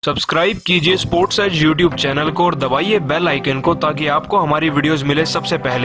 Subscribe कीजिए sports as YouTube channel को और दबाइए बेल आइकन को ताकि आपको हमारी वीडियोस मिले सबसे पहले।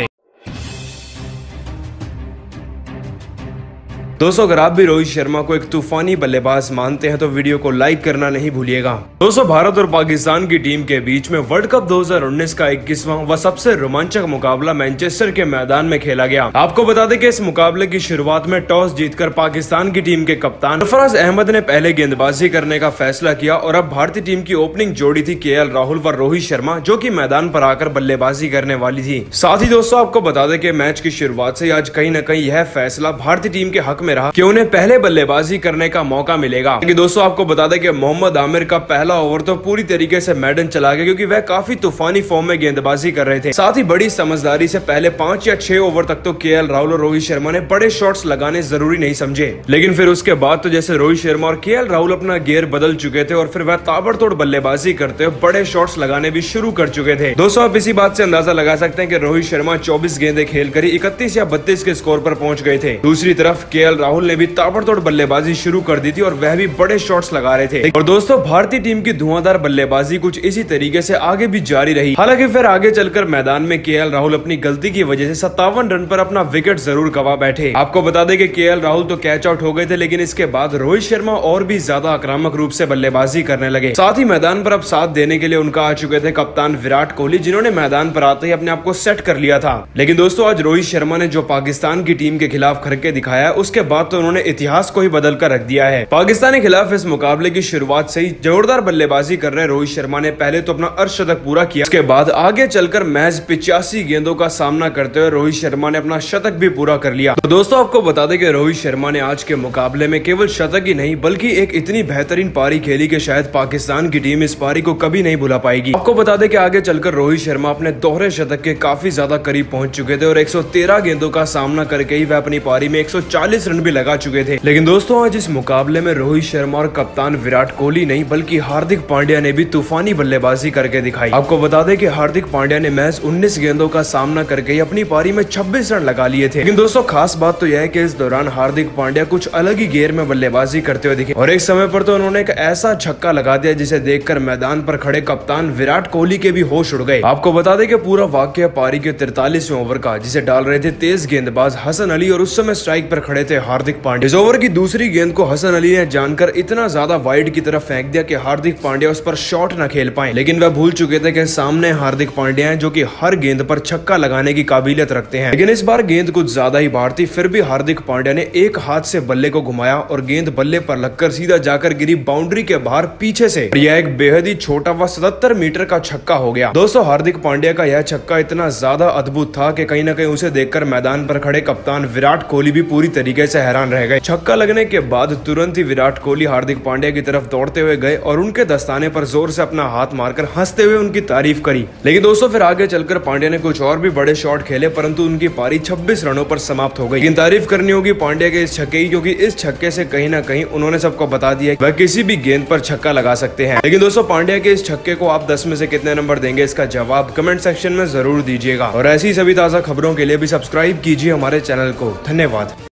दोस्तों, अगर आप भी रोहित शर्मा को एक तूफानी बल्लेबाज मानते हैं तो वीडियो को लाइक करना नहीं भूलिएगा। दोस्तों, भारत और पाकिस्तान की टीम के बीच में वर्ल्ड कप 2019 का 21वां व सबसे रोमांचक मुकाबला मैनचेस्टर के मैदान में खेला गया। आपको बता दें कि इस मुकाबले की शुरुआत में टॉस जीतकर पाकिस्तान की टीम के कप्तान सरफराज अहमद ने पहले गेंदबाजी करने का फैसला किया और अब भारतीय टीम की ओपनिंग जोड़ी थी केएल राहुल व रोहित शर्मा, जो की मैदान पर आकर बल्लेबाजी करने वाली थी। साथ ही दोस्तों, आपको बता दें कि मैच की शुरुआत से आज कहीं न कहीं यह फैसला भारतीय टीम के हक में रहा कि उन्हें पहले बल्लेबाजी करने का मौका मिलेगा। दोस्तों, आपको बता दें कि मोहम्मद आमिर का पहला ओवर तो पूरी तरीके से मैडन चला गया, क्योंकि वह काफी तूफानी फॉर्म में गेंदबाजी कर रहे थे। साथ ही बड़ी समझदारी से पहले 5 या 6 ओवर तक तो केएल राहुल और रोहित शर्मा ने बड़े शॉट्स लगाने जरूरी नहीं समझे, लेकिन फिर उसके बाद तो जैसे रोहित शर्मा और केएल राहुल अपना गियर बदल चुके थे और फिर वह ताबड़तोड़ बल्लेबाजी करते हुए बड़े शॉट्स लगाने भी शुरू कर चुके थे। दोस्तों, आप इसी बात से अंदाजा लगा सकते हैं कि रोहित शर्मा 24 गेंदें खेलकर 31 या 32 के स्कोर पर पहुंच गए थे। दूसरी तरफ केएल राहुल ने भी ताबड़तोड़ बल्लेबाजी शुरू कर दी थी और वह भी बड़े शॉट्स लगा रहे थे। और दोस्तों, भारतीय टीम की धुआंधार बल्लेबाजी कुछ इसी तरीके से आगे भी जारी रही। हालांकि फिर आगे चलकर मैदान में केएल राहुल अपनी गलती की वजह से 57 रन पर अपना विकेट जरूर गवा बैठे। आपको बता दें कि केएल राहुल तो कैच आउट हो गए थे, लेकिन इसके बाद रोहित शर्मा और भी ज्यादा आक्रामक रूप से बल्लेबाजी करने लगे। साथ ही मैदान पर अब साथ देने के लिए उनका आ चुके थे कप्तान विराट कोहली, जिन्होंने मैदान पर आते ही अपने आप को सेट कर लिया था। लेकिन दोस्तों, आज रोहित शर्मा ने जो पाकिस्तान की टीम के खिलाफ करके दिखाया, उसके बाद तो उन्होंने इतिहास को ही बदल कर रख दिया है। पाकिस्तान के खिलाफ इस मुकाबले की शुरुआत से ही जोरदार बल्लेबाजी कर रहे रोहित शर्मा ने पहले तो अपना अर्धशतक पूरा किया, उसके बाद आगे चलकर महज 85 गेंदों का सामना करते हुए रोहित शर्मा ने अपना शतक भी पूरा कर लिया। तो दोस्तों, आपको बता दें कि रोहित शर्मा ने आज के मुकाबले में केवल शतक ही नहीं बल्कि एक इतनी बेहतरीन पारी खेली कि शायद पाकिस्तान की टीम इस पारी को कभी नहीं भुला पाएगी। आपको बता दें कि आगे चलकर रोहित शर्मा अपने दोहरे शतक के काफी ज्यादा करीब पहुंच चुके थे और 113 गेंदों का सामना करके ही वह अपनी पारी में 140 रन भी लगा चुके थे। लेकिन दोस्तों, आज इस मुकाबले में रोहित शर्मा और कप्तान विराट कोहली नहीं बल्कि हार्दिक पांड्या ने भी तूफानी बल्लेबाजी करके दिखाई। आपको बता दें कि हार्दिक पांड्या ने महज 19 गेंदों का सामना करके ही अपनी पारी में 26 रन लगा लिए थे। लेकिन दोस्तों, खास बात तो यह है कि इस दौरान हार्दिक पांड्या कुछ अलग ही गियर में बल्लेबाजी करते हुए दिखे और एक समय पर तो उन्होंने एक ऐसा छक्का लगा दिया जिसे देखकर मैदान पर खड़े कप्तान विराट कोहली के भी होश उड़ गए। आपको बता दें कि पूरा वाकया पारी के 43वें ओवर का, जिसे डाल रहे थे तेज गेंदबाज हसन अली और उस समय स्ट्राइक पर खड़े थे हार्दिक पांड्या। इस ओवर की दूसरी गेंद को हसन अली ने जानकर इतना ज्यादा वाइड की तरफ फेंक दिया कि हार्दिक पांड्या उस पर शॉट न खेल पाए, लेकिन वह भूल चुके थे कि सामने हार्दिक पांड्या हैं जो कि हर गेंद पर छक्का लगाने की काबिलियत रखते हैं। लेकिन इस बार गेंद कुछ ज्यादा ही भार थी, फिर भी हार्दिक पांड्या ने एक हाथ से बल्ले को घुमाया और गेंद बल्ले पर लगकर सीधा जाकर गिरी बाउंड्री के बाहर पीछे से। यह एक बेहद ही छोटा व 77 मीटर का छक्का हो गया। दोस्तों, हार्दिक पांड्या का यह छक्का इतना ज्यादा अद्भुत था कि कहीं न कहीं उसे देखकर मैदान पर खड़े कप्तान विराट कोहली भी पूरी तरीके से हैरान रह गए। छक्का लगने के बाद तुरंत ही विराट कोहली हार्दिक पांड्या की तरफ दौड़ते हुए गए और उनके दस्ताने पर जोर से अपना हाथ मारकर हंसते हुए उनकी तारीफ करी। लेकिन दोस्तों, फिर आगे चलकर पांड्या ने कुछ और भी बड़े शॉट खेले, परंतु उनकी पारी 26 रनों पर समाप्त हो गई। लेकिन तारीफ करनी होगी पांड्या के इस छक्के की, क्योंकि इस छक्के से कहीं ना कहीं उन्होंने सबको बता दिया वह किसी भी गेंद पर छक्का लगा सकते हैं। लेकिन दोस्तों, पांड्या के इस छक्के को आप 10 में से कितने नंबर देंगे, इसका जवाब कमेंट सेक्शन में जरूर दीजिएगा। और ऐसी सभी ताजा खबरों के लिए भी सब्सक्राइब कीजिए हमारे चैनल को। धन्यवाद।